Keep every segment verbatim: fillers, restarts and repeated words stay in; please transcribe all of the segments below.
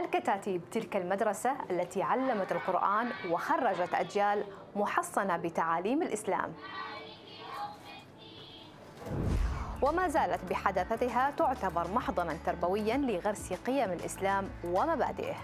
الكتاتيب تلك المدرسة التي علمت القرآن وخرجت أجيال محصنة بتعاليم الإسلام، وما زالت بحداثتها تعتبر محضناً تربوياً لغرس قيم الإسلام ومبادئه.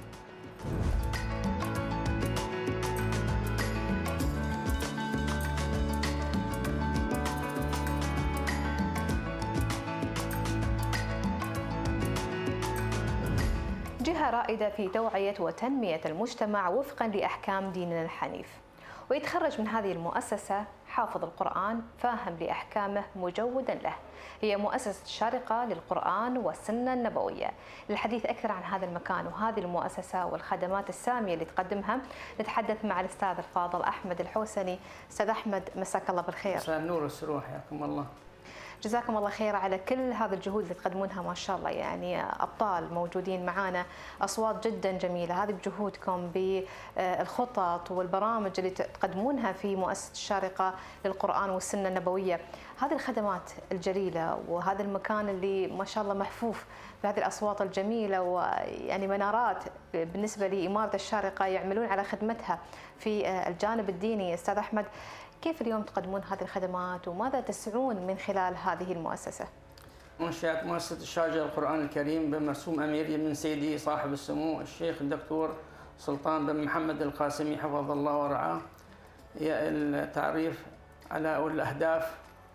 جهة رائدة في توعية وتنمية المجتمع وفقاً لأحكام ديننا الحنيف، ويتخرج من هذه المؤسسة حافظ القرآن فاهم لأحكامه مجودا له. هي مؤسسة الشارقة للقرآن والسنة النبوية. للحديث أكثر عن هذا المكان وهذه المؤسسة والخدمات السامية اللي تقدمها نتحدث مع الأستاذ الفاضل أحمد الحوسني. أستاذ أحمد، مساك الله بالخير. مساء النور والسرور، حياكم الله. جزاكم الله خير على كل هذه الجهود اللي تقدمونها، ما شاء الله، يعني أبطال موجودين معانا، أصوات جدا جميلة. هذه بجهودكم بالخطط والبرامج اللي تقدمونها في مؤسسة الشارقة للقرآن والسنة النبوية. هذه الخدمات الجليلة وهذا المكان اللي ما شاء الله محفوف بهذه الأصوات الجميلة، ويعني منارات بالنسبة لإمارة الشارقة يعملون على خدمتها في الجانب الديني. أستاذ أحمد، كيف اليوم تقدمون هذه الخدمات وماذا تسعون من خلال هذه المؤسسة؟ منشأت مؤسسة الشارقة للقرآن الكريم بمرسوم أميرية من سيدي صاحب السمو الشيخ الدكتور سلطان بن محمد القاسمي حفظه الله ورعاه. هي التعريف على الأهداف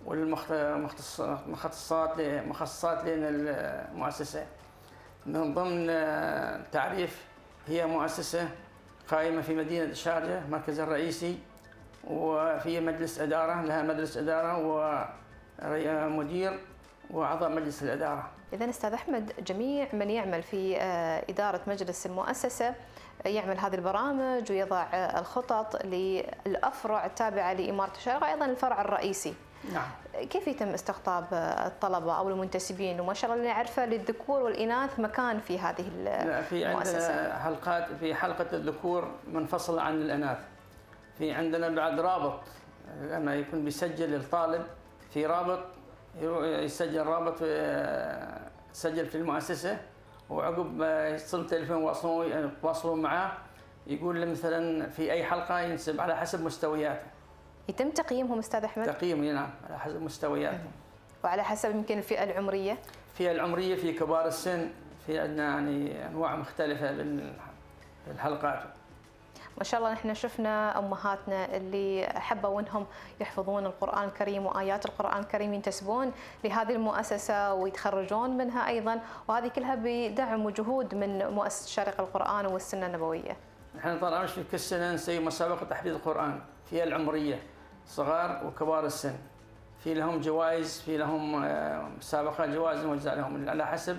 والمخصصات مخصصات لنا المؤسسة. من ضمن التعريف هي مؤسسة قائمة في مدينة الشارقة مركزها الرئيسي، وفي مجلس إدارة، لها مجلس إدارة ومدير وأعضاء مجلس الإدارة. إذن أستاذ أحمد، جميع من يعمل في إدارة مجلس المؤسسة يعمل هذه البرامج ويضع الخطط للأفرع التابعة لإمارة الشارقة، أيضا الفرع الرئيسي. نعم. كيف يتم استقطاب الطلبة أو المنتسبين؟ وما شاء الله اللي نعرفه للذكور والإناث مكان في هذه المؤسسة. في عندنا حلقات، في حلقة الذكور منفصلة عن الإناث. في عندنا بعد رابط لما يكون بيسجل الطالب في رابط، يسجل رابط يسجل في المؤسسة، وعقب ما يتصل تليفون يواصلون يتواصلون معاه، يقول له مثلا في أي حلقة ينسب على حسب مستوياته. يتم تقييمهم أستاذ أحمد؟ تقييم، نعم، على حسب مستوياتهم. وعلى حسب يمكن الفئة العمرية؟ الفئة العمرية في كبار السن، في عندنا يعني أنواع مختلفة بالحلقات. ما شاء الله نحن شفنا أمهاتنا اللي حبوا أنهم يحفظون القرآن الكريم وآيات القرآن الكريم ينتسبون لهذه المؤسسة ويتخرجون منها أيضا، وهذه كلها بدعم وجهود من مؤسسة شارقة القرآن والسنة النبوية. نحن طبعا في كل سنة نسوي مسابقة تحفيظ القرآن فيها العمرية صغار وكبار السن، في لهم جوائز، في لهم مسابقات جوائز موزعة لهم على حسب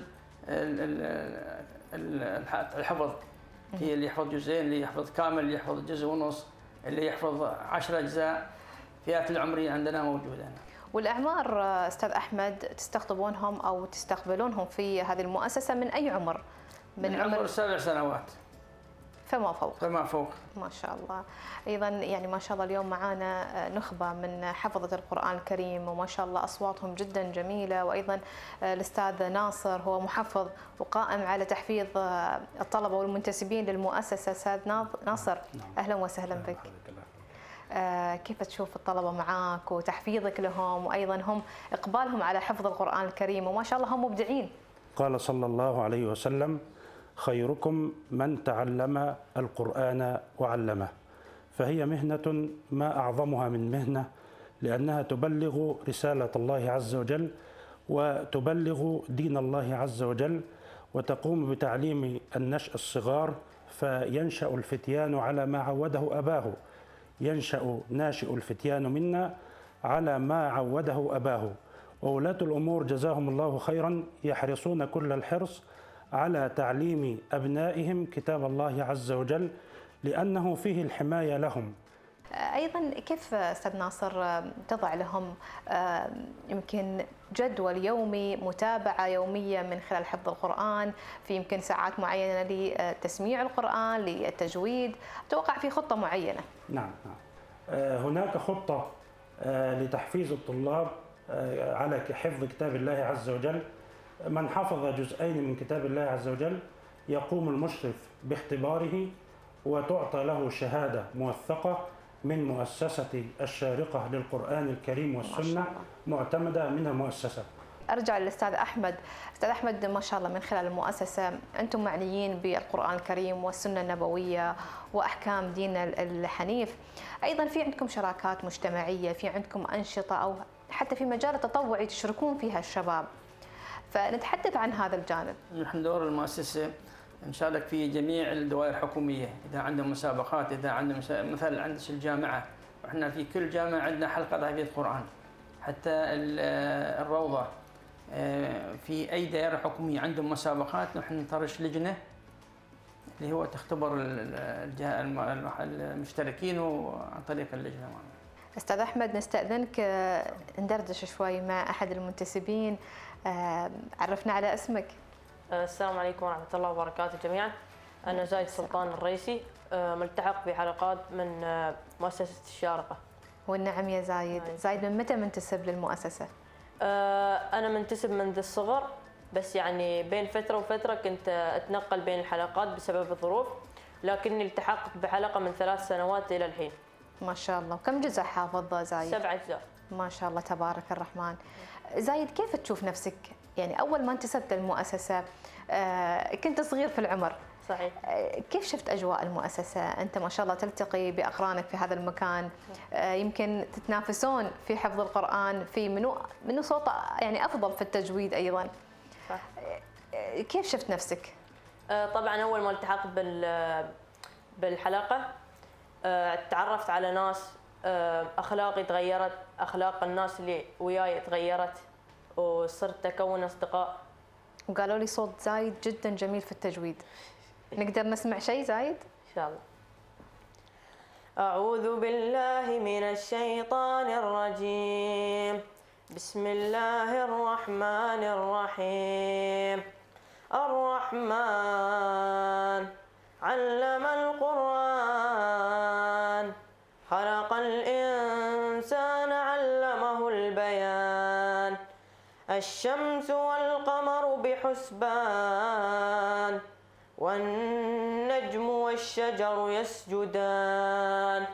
الحفظ. في اللي يحفظ جزئين، اللي يحفظ كامل، اللي يحفظ جزء ونص، اللي يحفظ عشر أجزاء. فئات العمرية عندنا موجودة. والأعمار أستاذ أحمد تستقطبونهم أو تستقبلونهم في هذه المؤسسة من أي عمر؟ من, من عمر سبع سنوات فما فوق. فما فوق. ما شاء الله. أيضا يعني ما شاء الله اليوم معانا نخبة من حفظة القرآن الكريم، وما شاء الله أصواتهم جدا جميلة، وأيضا الأستاذ ناصر هو محفظ وقائم على تحفيظ الطلبة والمنتسبين للمؤسسة. أستاذ ناصر، أهلا وسهلا بك. كيف تشوف الطلبة معاك وتحفيظك لهم، وأيضا هم إقبالهم على حفظ القرآن الكريم، وما شاء الله هم مبدعين؟ قال صلى الله عليه وسلم: خيركم من تعلم القرآن وعلمه. فهي مهنة ما أعظمها من مهنة، لأنها تبلغ رسالة الله عز وجل وتبلغ دين الله عز وجل، وتقوم بتعليم النشء الصغار، فينشأ الفتيان على ما عوده أباه. ينشأ ناشئ الفتيان منا على ما عوده أباه. وولاة الأمور جزاهم الله خيرا يحرصون كل الحرص على تعليم أبنائهم كتاب الله عز وجل، لأنه فيه الحماية لهم. أيضا كيف أستاذ ناصر تضع لهم يمكن جدول يومي، متابعة يومية من خلال حفظ القرآن، في يمكن ساعات معينة لتسميع القرآن، للتجويد؟ أتوقع في خطة معينة. نعم نعم. هناك خطة لتحفيز الطلاب على حفظ كتاب الله عز وجل. من حفظ جزئين من كتاب الله عز وجل يقوم المشرف باختباره وتعطى له شهادة موثقة من مؤسسة الشارقة للقرآن الكريم والسنة معتمدة من المؤسسة. ارجع للاستاذ احمد، استاذ احمد ما شاء الله من خلال المؤسسه انتم معنيين بالقران الكريم والسنه النبويه واحكام ديننا الحنيف، ايضا في عندكم شراكات مجتمعيه، في عندكم انشطه او حتى في مجال التطوعي تشاركون فيها الشباب، فنتحدث عن هذا الجانب. نحن دور المؤسسه نشارك في جميع الدوائر الحكوميه، اذا عندنا مسابقات، اذا عندنا مثلا عندنا الجامعه، احنا في كل جامعه عندنا حلقه تحفيظ قران، حتى الروضه في اي دائره حكوميه عندهم مسابقات نحن نطرش لجنه اللي هو تختبر المشتركين عن طريق اللجنه. استاذ احمد نستاذنك ندردش شوي مع احد المنتسبين، عرفنا على اسمك. السلام عليكم ورحمه الله وبركاته جميعا. انا زايد سلطان الرئيسي، ملتحق بحلقات من مؤسسه الشارقه. والنعم يا زايد. زايد من متى منتسب للمؤسسه؟ أنا منتسب منذ الصغر، بس يعني بين فترة وفترة كنت أتنقل بين الحلقات بسبب الظروف، لكني التحقت بحلقة من ثلاث سنوات إلى الحين. ما شاء الله. وكم جزء حافظ زايد؟ سبع أجزاء. ما شاء الله تبارك الرحمن. زايد كيف تشوف نفسك؟ يعني أول ما انتسبت للمؤسسة كنت صغير في العمر. صحيح. كيف شفت أجواء المؤسسة؟ أنت ما شاء الله تلتقي بأقرانك في هذا المكان، يمكن تتنافسون في حفظ القرآن، في منو منو صوت يعني أفضل في التجويد أيضا. صح. كيف شفت نفسك؟ طبعا أول ما التحقت بال بالحلقة تعرفت على ناس، أخلاقي تغيرت، أخلاق الناس اللي وياي تغيرت، وصرت أكون أصدقاء. وقالوا لي صوت زايد جدا جميل في التجويد. نقدر نسمع شيء زايد؟ إن شاء الله. أعوذ بالله من الشيطان الرجيم. بسم الله الرحمن الرحيم. الرحمن علم القرآن، خلق الإنسان علمه البيان، الشمس والقمر بحسبان، والنجم والشجر يسجدان،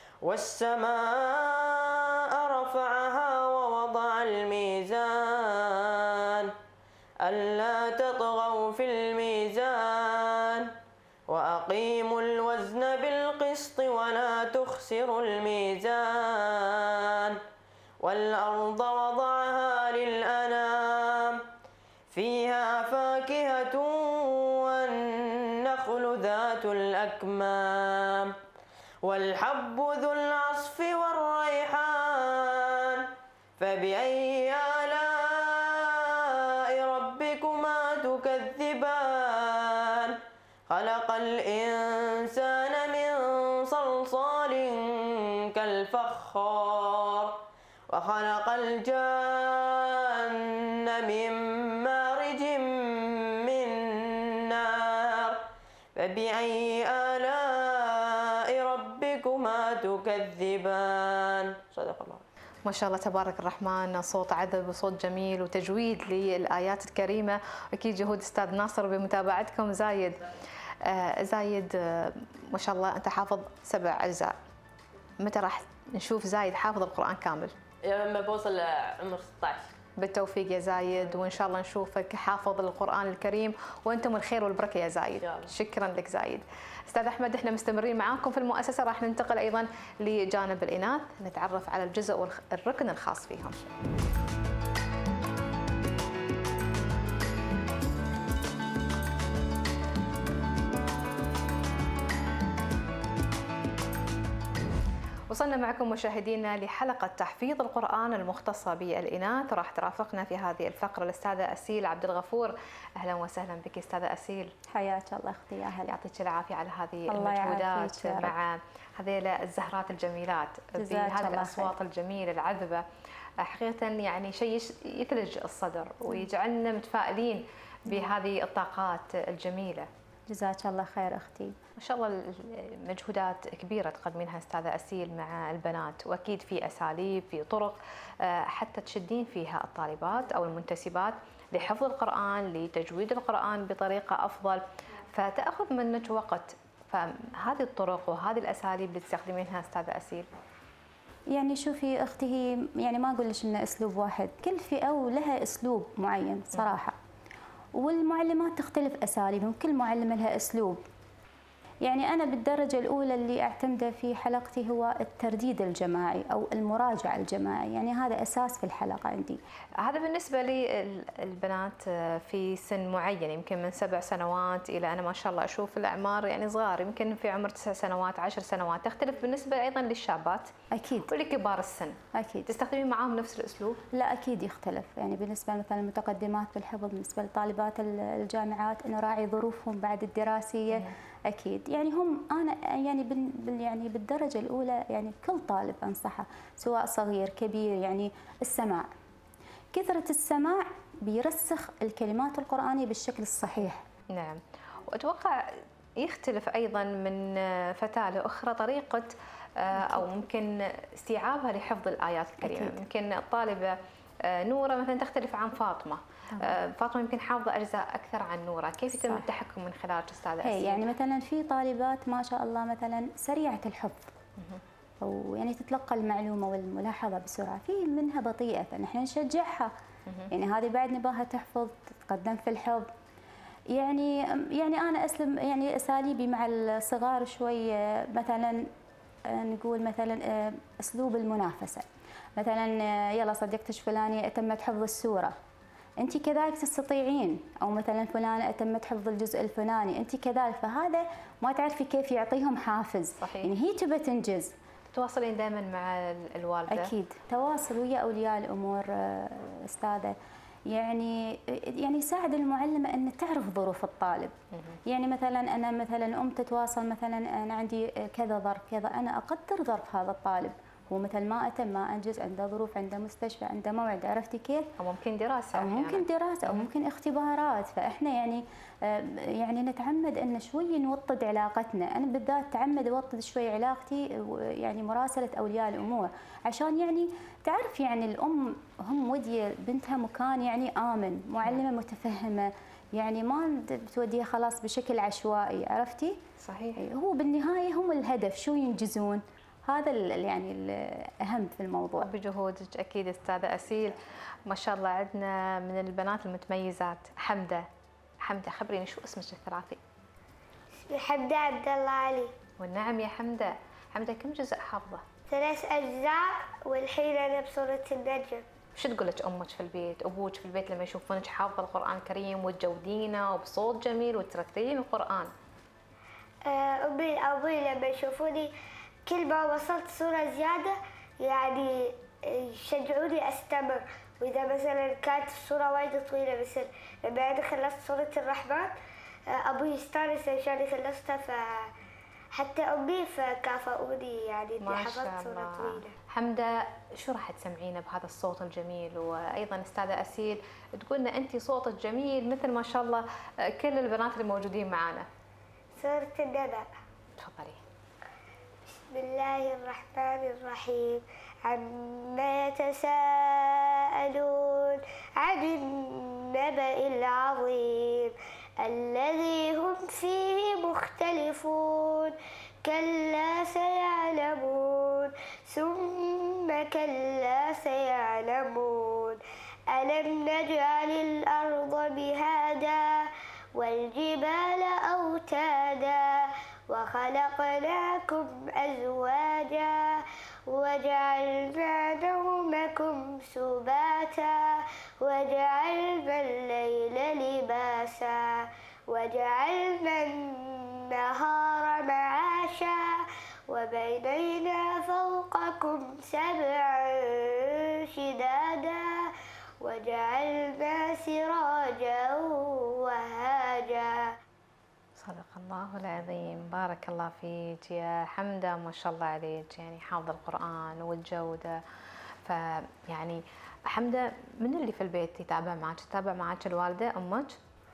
والسماء رفعها ووضع الميزان، ألا تطغوا في الميزان، وأقيموا الوزن بالقسط ولا تخسروا الميزان، والأرض وضعها للأنام، فيها فاكهة والنخل ذات الأكمام، والحب ذو العصف والريحان، فبأي آلاء ربكما تكذبان، خلق الإنسان من صلصال كالفخار، وخلق الجان من مارج من نار، فبأي آلاء ربكما تكذبان. صدق الله. ما شاء الله تبارك الرحمن، صوت عذب وصوت جميل وتجويد للآيات الكريمة، أكيد جهود أستاذ ناصر بمتابعتكم. زايد آه زايد آه ما شاء الله أنت حافظ سبع أجزاء، متى راح نشوف زايد حافظ القرآن كامل؟ لما بوصل عمر ستة عشر. بالتوفيق يا زايد، وإن شاء الله نشوفك حافظ القرآن الكريم وأنتم الخير والبركة يا زايد. شكرا لك زايد. أستاذ أحمد احنا مستمرين معاكم في المؤسسة، راح ننتقل أيضا لجانب الإناث، نتعرف على الجزء والركن الخاص فيهم. وصلنا معكم مشاهدينا لحلقة تحفيظ القرآن المختصة بالإناث، راح ترافقنا في هذه الفقرة الأستاذة أسيل عبد الغفور. أهلا وسهلا بك أستاذة أسيل. حياك الله أختي. يا هلا. يعطيك العافية على هذه المجهودات مع هذيلا الزهرات الجميلات بهذه الأصوات الجميلة العذبة. حقيقة يعني شيء يثلج الصدر ويجعلنا متفائلين بهذه الطاقات الجميلة. جزاك الله خير أختي. ما شاء الله مجهودات كبيرة تقدمينها أستاذة أسيل مع البنات، وأكيد في أساليب، في طرق حتى تشدين فيها الطالبات أو المنتسبات لحفظ القرآن، لتجويد القرآن بطريقة أفضل. فتأخذ منك وقت، فهذه الطرق وهذه الأساليب اللي تستخدمينها أستاذة أسيل. يعني شوفي أختي، هي يعني ما أقول لك إنه أسلوب واحد، كل فئة ولها أسلوب معين صراحة، والمعلمات تختلف أساليبهم، كل معلمة لها أسلوب. يعني أنا بالدرجة الأولى اللي أعتمده في حلقتي هو الترديد الجماعي أو المراجعة الجماعي، يعني هذا أساس في الحلقة عندي. هذا بالنسبة للبنات في سن معين، يمكن من سبع سنوات إلى أنا ما شاء الله أشوف الأعمار يعني صغار، يمكن في عمر تسع سنوات عشر سنوات. تختلف بالنسبة أيضا للشابات أكيد ولكبار السن. أكيد. تستخدمين معاهم نفس الأسلوب؟ لا أكيد يختلف، يعني بالنسبة مثلا المتقدمات بالحفظ، بالنسبة لطالبات الجامعات نراعي ظروفهم بعد الدراسية. أكيد يعني هم أنا يعني بال يعني بالدرجة الأولى يعني كل طالب أنصحه سواء صغير كبير، يعني السماع، كثرة السماع بيرسخ الكلمات القرآنية بالشكل الصحيح. نعم، وأتوقع يختلف أيضا من فتاة لأخرى طريقة أو ممكن استيعابها لحفظ الآيات الكريمة. أكيد. يمكن الطالبة نورة مثلا تختلف عن فاطمة. طبعا. فاطمة يمكن حافظة أجزاء أكثر عن نورة، كيف يتم التحكم من خلال أستاذة أسيل؟ يعني مثلا في طالبات ما شاء الله مثلا سريعة الحفظ، أو يعني تتلقى المعلومة والملاحظة بسرعة، في منها بطيئة فنحن نشجعها، يعني هذه بعد نباها تحفظ تتقدم في الحفظ. يعني يعني أنا أسلم يعني أساليبي مع الصغار شوي، مثلا نقول مثلا أسلوب المنافسة، مثلا يلا صديقتك فلانية أتمت حفظ السورة، أنت كذلك تستطيعين، أو مثلا فلانة أتمت حفظ الجزء الفلاني أنت كذلك، فهذا ما تعرفي كيف يعطيهم حافز. صحيح. يعني هي تبى تنجز. تتواصلين دائما مع الوالدة؟ أكيد تواصل ويا أولياء الأمور أستاذة، يعني يعني يساعد المعلمة أن تعرف ظروف الطالب. يعني مثلا أنا مثلا أم تتواصل مثلا أنا عندي كذا ظرف كذا، أنا أقدر ظرف هذا الطالب، هو مثل ما أتم ما أنجز، عنده ظروف، عنده مستشفى، عنده موعد، عرفتي كيف؟ أو ممكن دراسة، أو ممكن دراسة، أو ممكن اختبارات، فإحنا يعني يعني نتعمد أن شوي نوطد علاقتنا. أنا بالذات تعمد أوطد شوي علاقتي، يعني مراسلة أولياء الأمور، عشان يعني تعرف يعني الأم هم ودي بنتها مكان يعني آمن، معلمة متفهمة، يعني ما بتوديها خلاص بشكل عشوائي، عرفتي؟ صحيح. هو بالنهاية هم الهدف شو ينجزون، هذا يعني الأهم في الموضوع. بجهودك أكيد أستاذة أسيل. ما شاء الله عندنا من البنات المتميزات حمدة. حمدة خبريني شو اسمك الثلاثي؟ حمدة عبد الله علي. والنعم يا حمدة. حمدة كم جزء حافظة؟ ثلاث أجزاء، والحين أنا بسورة النجم. شو تقول لك أمك في البيت، أبوك في البيت لما يشوفونك حافظة القرآن الكريم وتجودينه وبصوت جميل وترتلين القرآن؟ أمي وأبوي لما يشوفوني كل ما وصلت صورة زيادة يعني يشجعوني أستمر، وإذا مثلا كانت الصورة وايد طويلة مثل لما أنا خلصت صورة الرحمن أبوي يستانس عشان خلصتها، فحتى أمي فكافئوني يعني إني حفظت صورة طويلة. حمدة شو راح تسمعينا بهذا الصوت الجميل؟ وأيضا أستاذة أسيل تقولنا أنت صوتك جميل مثل ما شاء الله كل البنات اللي موجودين معنا. سورة النبأ. تفضلي. بسم الله الرحمن الرحيم. عما يتساءلون عن النبأ العظيم الذي هم فيه مختلفون كلا سيعلمون ثم كلا سيعلمون ألم نجعل الأرض مهادا والجبال أوتادا وخلقناكم أزواجا وجعلنا نومكم سباتا وجعلنا الليل لباسا وجعلنا النهار معاشا وبنينا فوقكم سبعا شدادا وجعلنا سراجا وهاجا. صدق الله العظيم. بارك الله فيك يا حمدة، ما شاء الله عليك، يعني حافظ القرآن والجودة. فيعني حمدة من اللي في البيت يتابع معك؟ تتابع معك الوالدة أمك؟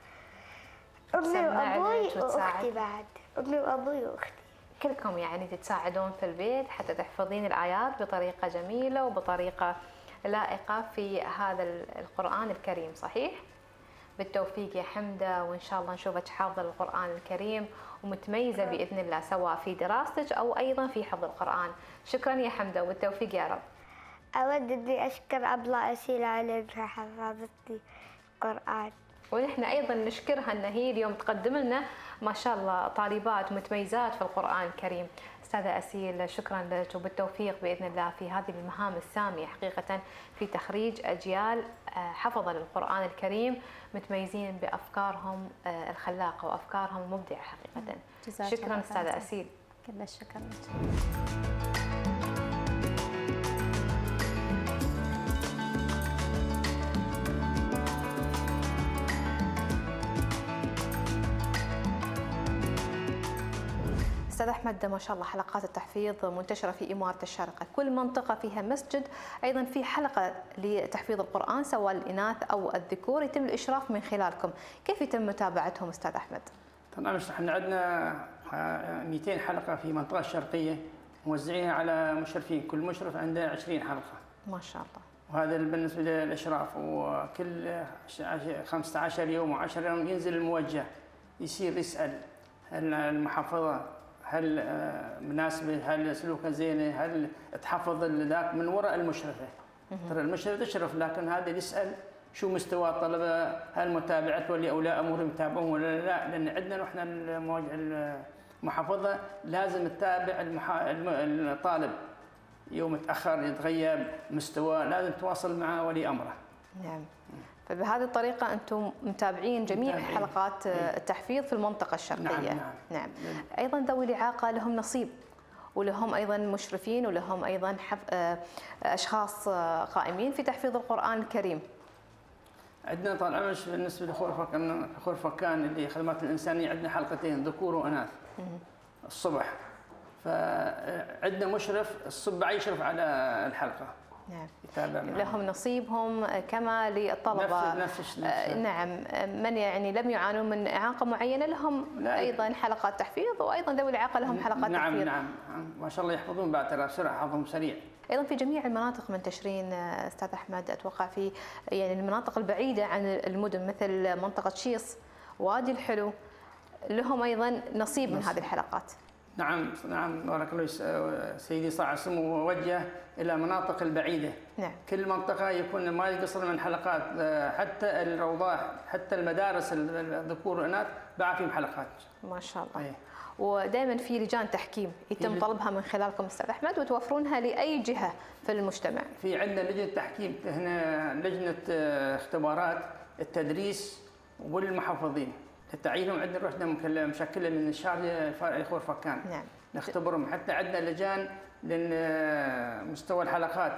أمي وأبوي وأختي بعد. أمي وأبوي وأختي كلكم يعني تتساعدون في البيت حتى تحفظين الآيات بطريقة جميلة وبطريقة لائقة في هذا القرآن الكريم، صحيح؟ بالتوفيق يا حمدة، وإن شاء الله نشوفك حافظة القرآن الكريم ومتميزة بإذن الله، سواء في دراستك أو أيضا في حفظ القرآن. شكرا يا حمدة وبالتوفيق يا رب. أود أني أشكر أبلة أسيل على أنها حفظتني القرآن. ونحن ايضا نشكرها ان هي اليوم تقدم لنا ما شاء الله طالبات متميزات في القران الكريم. استاذه اسيل شكرا لك وبالتوفيق باذن الله في هذه المهام الساميه حقيقه في تخريج اجيال حفظه للقران الكريم متميزين بافكارهم الخلاقه وافكارهم المبدعه حقيقه. شكرا استاذه اسيل. كل الشكر لك. أستاذ أحمد، ما شاء الله حلقات التحفيظ منتشرة في إمارة الشارقة، كل منطقة فيها مسجد أيضا في حلقة لتحفيظ القرآن سواء الإناث أو الذكور يتم الإشراف من خلالكم، كيف يتم متابعتهم أستاذ أحمد؟ طبعا احنا عندنا مئتين حلقة في المنطقة الشرقية موزعينها على مشرفين، كل مشرف عنده عشرين حلقة. ما شاء الله. وهذا بالنسبة للإشراف، وكل خمسة عشر يوم و10 يوم ينزل الموجه يصير يسأل هل المحافظة هل مناسبة، هل سلوكها زينة، هل تحفظ ذاك من وراء المشرفة. ترى المشرفة تشرف لكن هذا يسأل شو مستوى الطلبة، هل متابعة ولي أولياء أمورهم يتابعون ولا لا، لأن عندنا نحن المحافظة لازم تتابع الطالب يوم تأخر يتغيب مستوى لازم تواصل مع ولي أمره. نعم. فبهذه الطريقة أنتم متابعين جميع متابعين. حلقات التحفيظ في المنطقة الشرقية. نعم, نعم. نعم. أيضا ذوي الإعاقة لهم نصيب ولهم أيضا مشرفين ولهم أيضا أشخاص قائمين في تحفيظ القرآن الكريم. عندنا طال عمرك بالنسبة لخور فكان خور فكان اللي خدمات الإنسانية عندنا حلقتين ذكور وإناث الصبح، فعندنا مشرف الصبح يشرف على الحلقة. نعم. يتابع لهم نصيبهم كما للطلبة. نفس نفس نعم. من يعني لم يعانوا من إعاقة معينة لهم لا. أيضا حلقات تحفيظ، وأيضا ذوي الإعاقة لهم حلقات نعم تحفيظ. نعم نعم ما شاء الله يحفظون بعد ترى بسرعة، حفظهم سريع. ايضا في جميع المناطق منتشرين استاذ احمد، اتوقع في يعني المناطق البعيده عن المدن مثل منطقه شيص، وادي الحلو، لهم ايضا نصيب من هذه الحلقات. نعم نعم بارك الله سيدي صاع سمو وجه الى المناطق البعيده. نعم. كل منطقه يكون ما يقصر من حلقات، حتى الروضات حتى المدارس الذكور والاناث باع فيهم حلقات. ما شاء الله. أيه. ودائما في لجان تحكيم يتم طلبها من خلالكم استاذ احمد وتوفرونها لاي جهه في المجتمع. في عندنا لجنه تحكيم هنا، لجنه اختبارات التدريس والمحافظين تعيينهم عندنا رحنا مشكله من الشارع خور فكان. نعم. نختبرهم، حتى عندنا لجان لمستوى الحلقات.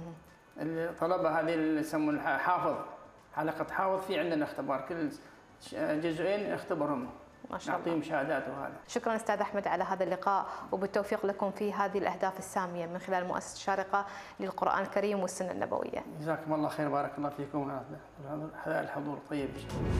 الطلبه هذه اللي يسمون حافظ، حلقه حافظ في عندنا اختبار كل جزئين نختبرهم. ما شاء الله. نعطيهم شهادات وهذا. شكرا استاذ احمد على هذا اللقاء وبالتوفيق لكم في هذه الاهداف الساميه من خلال مؤسسه الشارقه للقران الكريم والسنه النبويه. جزاكم الله خير، بارك الله فيكم هذا الحضور الطيب ان شاء الله.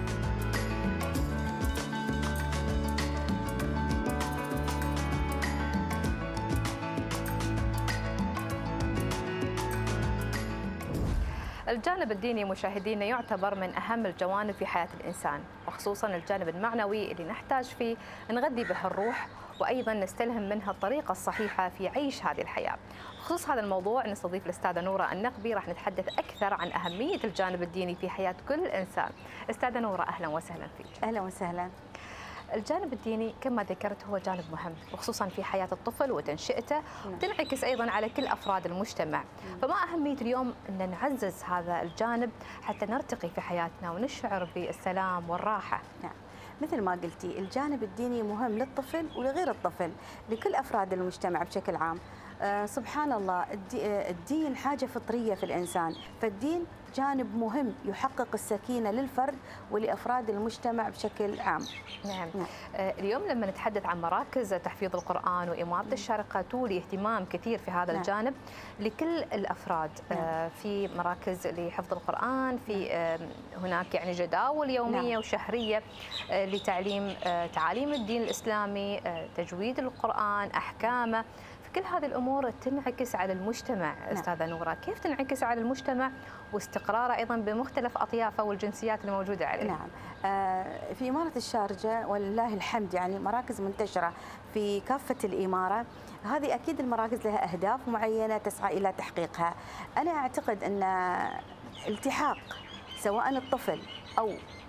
الجانب الديني مشاهدينا يعتبر من أهم الجوانب في حياة الإنسان، وخصوصا الجانب المعنوي اللي نحتاج فيه نغذي به الروح وأيضا نستلهم منها الطريقة الصحيحة في عيش هذه الحياة. بخصوص هذا الموضوع نستضيف الأستاذة نورة النقبي، راح نتحدث أكثر عن أهمية الجانب الديني في حياة كل إنسان. أستاذة نورة أهلا وسهلا فيك. أهلا وسهلا. الجانب الديني كما ذكرت هو جانب مهم، وخصوصا في حياة الطفل وتنشئته، وتنعكس أيضا على كل أفراد المجتمع. فما أهمية اليوم أن نعزز هذا الجانب حتى نرتقي في حياتنا ونشعر بالسلام والراحة؟ نعم. مثل ما قلتي الجانب الديني مهم للطفل ولغير الطفل، لكل أفراد المجتمع بشكل عام. آه سبحان الله، الدين حاجة فطرية في الإنسان، فالدين جانب مهم يحقق السكينة للفرد ولأفراد المجتمع بشكل عام. نعم. نعم. آه اليوم لما نتحدث عن مراكز تحفيظ القرآن وإمارة الشارقة تولي اهتمام كثير في هذا نعم. الجانب لكل الأفراد. نعم. آه في مراكز لحفظ القرآن، في آه هناك يعني جداول يومية نعم. وشهرية آه لتعليم آه تعاليم الدين الإسلامي، آه تجويد القرآن، أحكامه. كل هذه الامور تنعكس على المجتمع استاذه نوره، كيف تنعكس على المجتمع واستقراره ايضا بمختلف اطيافه والجنسيات الموجوده عليه؟ نعم، في إمارة الشارجة ولله الحمد يعني مراكز منتشرة في كافة الإمارة. هذه أكيد المراكز لها أهداف معينة تسعى إلى تحقيقها. أنا أعتقد أن التحاق سواء الطفل أو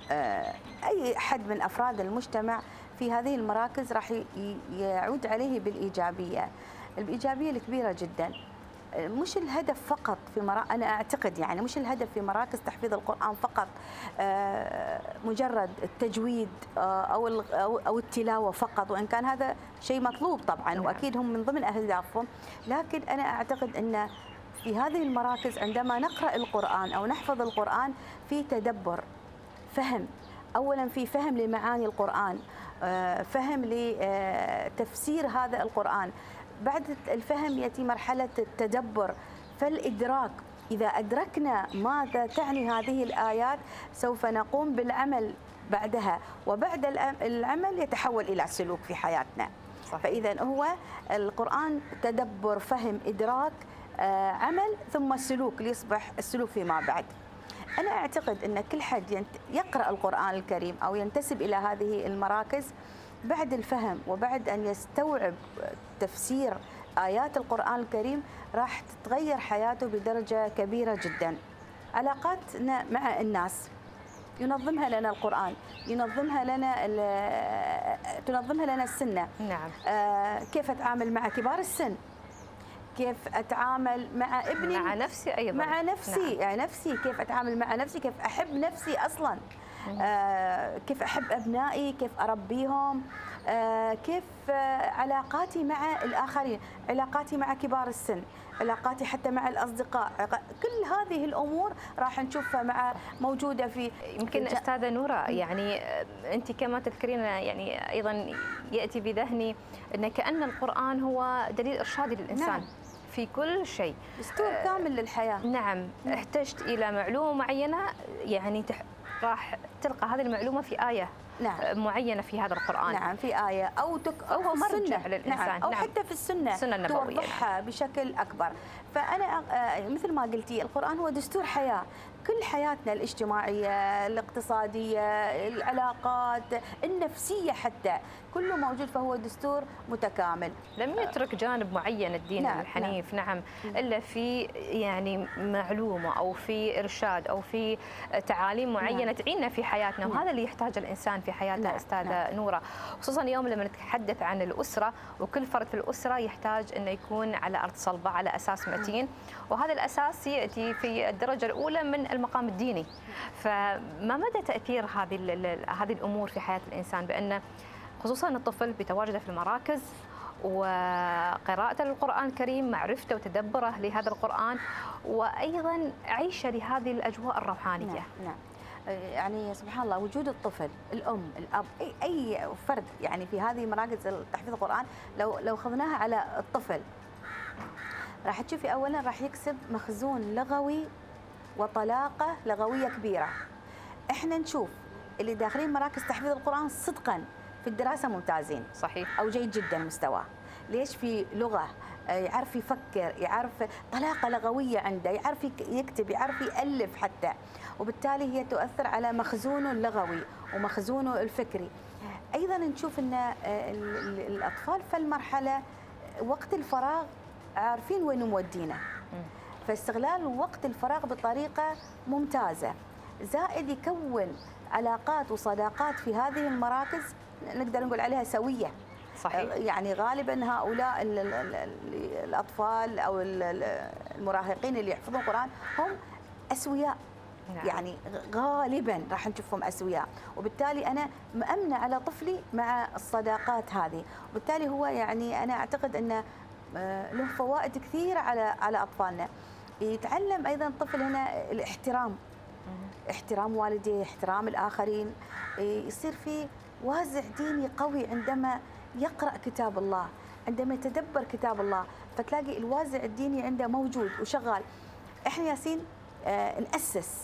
أي أحد من أفراد المجتمع في هذه المراكز راح يعود عليه بالإيجابية، الإيجابية الكبيرة جدا. مش الهدف فقط في مرا... أنا أعتقد يعني مش الهدف في مراكز تحفيظ القرآن فقط مجرد التجويد أو أو التلاوة فقط، وإن كان هذا شيء مطلوب طبعا وأكيد هم من ضمن أهدافهم، لكن أنا أعتقد أن في هذه المراكز عندما نقرأ القرآن أو نحفظ القرآن في تدبر، فهم، أولا في فهم لمعاني القرآن، فهم لتفسير هذا القرآن. بعد الفهم يأتي مرحلة التدبر، فالإدراك. إذا أدركنا ماذا تعني هذه الآيات سوف نقوم بالعمل بعدها، وبعد العمل يتحول إلى سلوك في حياتنا. صحيح. فإذا هو القرآن تدبر، فهم، إدراك، عمل، ثم سلوك ليصبح السلوك فيما بعد. أنا أعتقد أن كل حد يقرأ القرآن الكريم أو ينتسب إلى هذه المراكز بعد الفهم وبعد أن يستوعب تفسير آيات القرآن الكريم راح تتغير حياته بدرجة كبيرة جدا. علاقاتنا مع الناس ينظمها لنا القرآن، ينظمها لنا تنظمها لنا السنة. نعم. آه كيف أتعامل مع كبار السن، كيف أتعامل مع ابني، مع نفسي أيضا، مع نفسي. نعم. يعني نفسي، كيف أتعامل مع نفسي، كيف أحب نفسي أصلا، آه كيف أحب أبنائي، كيف أربيهم، آه كيف آه علاقاتي مع الآخرين، علاقاتي مع كبار السن، علاقاتي حتى مع الأصدقاء. كل هذه الأمور راح نشوفها مع موجودة في يمكن أستاذة نورة، يعني أنت كما تذكرين يعني أيضا يأتي بذهني أن كأن القرآن هو دليل إرشادي للإنسان. نعم. في كل شيء، دستور كامل للحياة. نعم. احتجت إلى معلومة معينة يعني تح... راح تلقى هذه المعلومة في آية. نعم. معينة في هذا القرآن. نعم، في آية أو تك... أو مرجع للإنسان. نعم. أو نعم. حتى في السنة, السنة توضحها. نعم. بشكل أكبر. فأنا مثل ما قلتي القرآن هو دستور حياة، كل حياتنا الاجتماعية، الاقتصادية، العلاقات، النفسية حتى، كله موجود، فهو دستور متكامل. لم يترك جانب معين الدين نعم الحنيف. نعم. نعم إلا في يعني معلومة أو في إرشاد أو في تعاليم معينة نعم. تعيننا في حياتنا. نعم. وهذا اللي يحتاجه الإنسان في حياته. نعم. أستاذة نعم. نورة، خصوصا اليوم لما نتحدث عن الأسرة، وكل فرد في الأسرة يحتاج أنه يكون على أرض صلبة، على أساس متين، وهذا الأساس يأتي في الدرجة الأولى من المقام الديني. فما مدى تأثير هذه هذه الأمور في حياة الإنسان، بأن خصوصا الطفل بتواجده في المراكز وقراءته للقرآن الكريم، معرفته وتدبره لهذا القرآن، وأيضا عيشه لهذه الأجواء الروحانية. نعم. نعم. يعني سبحان الله، وجود الطفل، الأم، الأب، أي أي فرد يعني في هذه مراكز تحفيظ القرآن، لو لو أخذناها على الطفل راح تشوفي أولا راح يكسب مخزون لغوي وطلاقة لغوية كبيرة. احنا نشوف اللي داخلين مراكز تحفيظ القرآن صدقا في الدراسة ممتازين. صحيح. أو جيد جدا مستواه. ليش؟ في لغة، يعرف يفكر، يعرف طلاقة لغوية عنده، يعرف يكتب، يعرف يألف حتى، وبالتالي هي تؤثر على مخزونه اللغوي ومخزونه الفكري. أيضا نشوف أن الأطفال في المرحلة وقت الفراغ عارفين وين مودينا، فاستغلال وقت الفراغ بطريقة ممتازة، زائد يكون علاقات وصداقات في هذه المراكز نقدر نقول عليها سوية. صحيح. يعني غالبا هؤلاء ال ال ال الأطفال أو المراهقين اللي يحفظون القرآن هم أسوياء. نعم. يعني غالبا راح نشوفهم أسوياء، وبالتالي أنا مأمنة على طفلي مع الصداقات هذه، وبالتالي هو يعني أنا أعتقد أنه له فوائد كثيرة على على أطفالنا. يتعلم أيضا الطفل هنا الاحترام، احترام والديه، احترام الآخرين، يصير في وازع ديني قوي عندما يقرأ كتاب الله، عندما يتدبر كتاب الله، فتلاقي الوازع الديني عنده موجود وشغال. احنا ياسين آه نأسس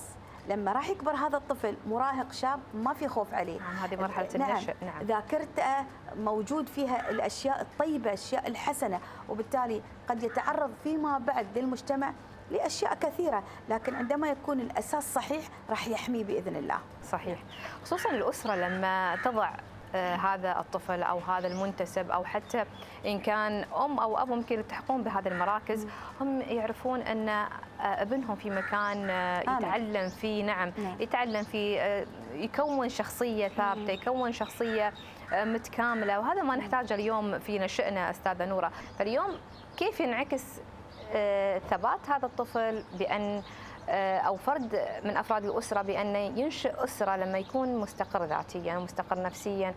لما راح يكبر هذا الطفل مراهق شاب ما في خوف عليه. نعم هذه مرحلة نعم النشأ. نعم ذاكرته موجود فيها الأشياء الطيبة، الأشياء الحسنة، وبالتالي قد يتعرض فيما بعد للمجتمع لأشياء كثيرة، لكن عندما يكون الأساس صحيح راح يحميه بإذن الله. صحيح، خصوصا الأسرة لما تضع آه هذا الطفل أو هذا المنتسب، أو حتى إن كان أم أو أب ممكن يلتحقون بهذه المراكز، هم يعرفون أن آه ابنهم في مكان آه يتعلم فيه. نعم, نعم. يتعلم فيه، آه يكون شخصية ثابتة، يكون شخصية آه متكاملة، وهذا ما نحتاجه اليوم في نشأنا أستاذة نورة. فاليوم كيف ينعكس آه ثبات هذا الطفل بأن أو فرد من أفراد الأسرة بأن ينشئ أسرة لما يكون مستقر ذاتيا ومستقر نفسيا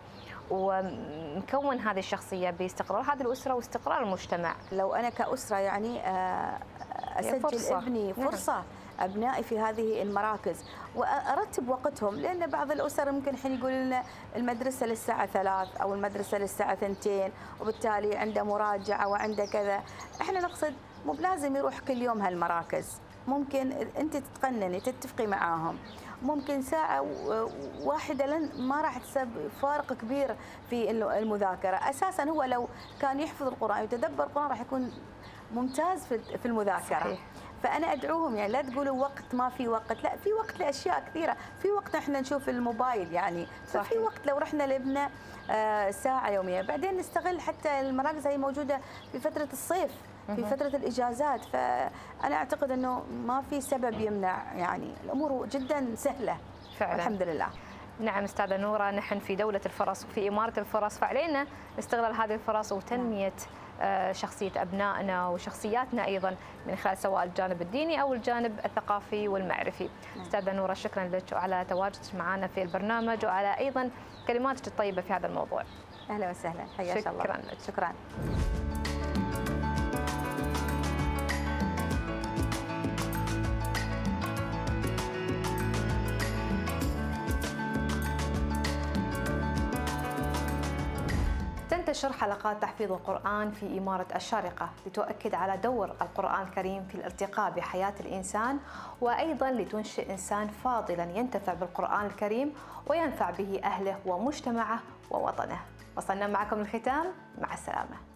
ومكون هذه الشخصية باستقرار هذه الأسرة واستقرار المجتمع؟ لو أنا كأسرة يعني أسجل فرصة. ابني فرصة نعم. أبنائي في هذه المراكز وأرتب وقتهم، لأن بعض الأسر ممكن الحين يقولوا لنا المدرسة للساعة ثلاث أو المدرسة للساعة ثنتين وبالتالي عنده مراجعة وعنده كذا. إحنا نقصد مو بلازم يروح كل يوم هالمراكز، ممكن أنت تتقنني تتفقي معاهم، ممكن ساعة واحدة لن ما راح تسبب فارق كبير في المذاكرة. أساسا هو لو كان يحفظ القرآن ويتدبر القرآن راح يكون ممتاز في المذاكرة. صحيح. فأنا أدعوهم يعني لا تقولوا وقت ما في وقت، لا في وقت لأشياء كثيرة، في وقت احنا نشوف الموبايل يعني، ففي وقت لو رحنا لابننا ساعة يومية. بعدين نستغل حتى المراكز هي موجودة في فترة الصيف في فترة الإجازات، فأنا أعتقد أنه ما في سبب يمنع، يعني الأمور جدا سهلة فعلا الحمد لله. نعم أستاذة نورة، نحن في دولة الفرص وفي إمارة الفرص، فعلينا استغلال هذه الفرص وتنمية شخصية أبنائنا وشخصياتنا أيضا من خلال سواء الجانب الديني أو الجانب الثقافي والمعرفي. أستاذة نورة شكرا لك على تواجدك معنا في البرنامج وعلى أيضا كلماتك الطيبة في هذا الموضوع. أهلا وسهلا، حياك الله. شكرا لك. شكرا. تنتشر حلقات تحفيظ القرآن في إمارة الشارقة لتؤكد على دور القرآن الكريم في الارتقاء بحياة الإنسان، وأيضا لتنشئ إنسان فاضلا ينتفع بالقرآن الكريم وينفع به أهله ومجتمعه ووطنه. وصلنا معكم الختام، مع السلامة.